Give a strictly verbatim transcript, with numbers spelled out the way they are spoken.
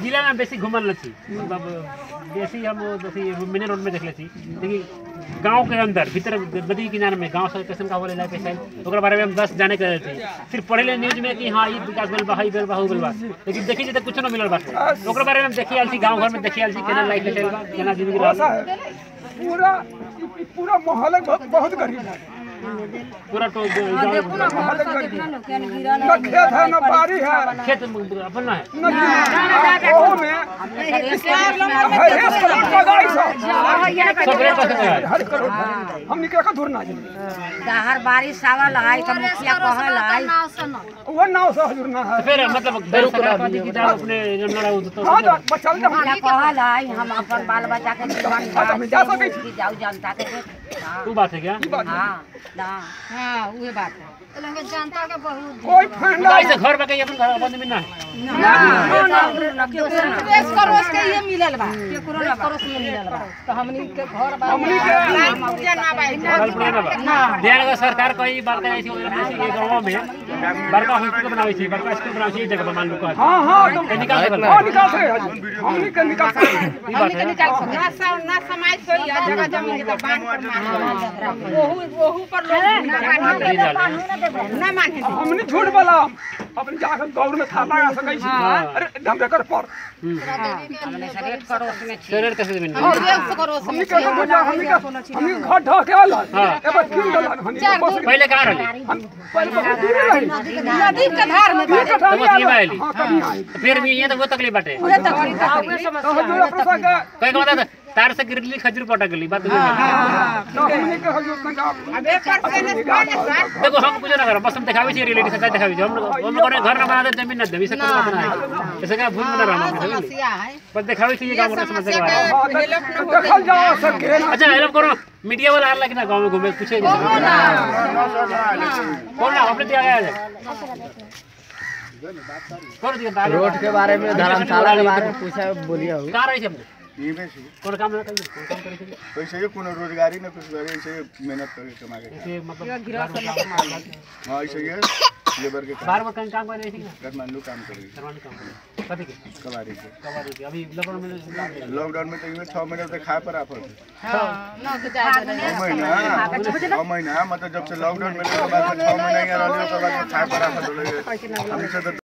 जिला में बेसी घुमल छी मतलब बेसी हम जैसे मेन रोड में देखले छी देखी गांव के अंदर भीतर नदी किनारे में गांव से कैसन का बोले लाइफ स्टाइल ओकरा बारे में हम दस जाने के थे सिर्फ पढ़े ले न्यूज में कि हां ई विकास भेल बहाई भेल बाहु भेल बा लेकिन देखी जे कुछ न मिलल बा ओकरा बारे में देखी आल छी गांव घर में देखी आल छी केना लाइफ स्टाइल बा केना जिंदगी रहा पूरा पूरा माहौल बहुत गरीब है पूरा तो न खेत है न बाड़ी है खेत अपना है हमनी के दूर ना हर बारिश आवल है त मुखिया कहल है वो नाव से हजूर ना है फिर मतलब सरकारवादी की तरह अपने जमना तो हां बचल जा मुखिया कहल है हम अपन बाल बच्चा के जीवन जा सकै छी जाऊ जनता के तू बात है क्या हां हां उहे बात है लंगे जनता के बहुत कोई फंडा ऐसे घर में कहीं अपन घर बंद में ना ना ना देश करोस के ये मिलल बा के कोरोना करोस में मिलल बा तो हमनी के घर बा हमनी के लाइन पूजा ना बा ना देर सरकार कई बात करे छी ये गांव में बड़का हॉस्पिटल बनावे छी बड़का स्कूल बनावे छी जगह मान लो हां हां निकाल दे हां निकाल दे हमनी के निकाल दे ई बात है ना ना समाज सोई जगह जमीन के बांट पर मार ओहू ओहू पर लोग ना माने हमनी झूठ बोला अपने जाकर दौड़ में थापा आ सकै छी अरे हम बेकर पर रेट करोस में शरीर कैसे जमीन हमनी के हमनी के हमनी घर ढह के आला एबे किन दला हमनी बस पहले कहां रहली पहले दूर रही नदी के धार में तो बस ये आइली हां कभी आई फिर भी ये तो वो तकलीफ बाटे पूरे तकलीफ तो हजूर अपना के कई का बता तार से गिरली खजूर पटक गली बात तो हमनी के हजूर संगा अब एक पर से देखो हम कुछ ना कर बस हम दिखावे छी रियलिटी से दिखावे छी हम हम करे घर ना बना दे जमीन ना देवी से कुछ बना है ऐसे का भूल ना रहना समस्या है बस दिखावे छी ये गांव में समस्या के बारे में देखल जाओ सके अच्छा हेल्प करो मीडिया वाला हाल लगे ना गांव में घूमे पूछे कौन ना अपने दिया गया है कर दिया रोड के बारे में धर्मशाला के बारे में पूछा बोलिए हो कहां रही हमने ये में से कौन काम ना करिए कौन काम करिए पैसे ये कोनो रोजगारी ना कुछ करे से मेहनत करके कमा के ये मतलब हां ऐसे ये लेबर के बार बार कहीं काम कर रही थी ना काठमांडू काम करेगी करवाने काम कथी के कबाड़ी के कबाड़ी के अभी लॉकडाउन में लॉकडाउन में तो इनमें छह महीने तक खाए पर आफत हां ना के जाए छह महीना छह महीना मतलब जब से लॉकडाउन में के बाद छह महीना यहाँ रहने के बाद खाए पर आफत हो गई हमसे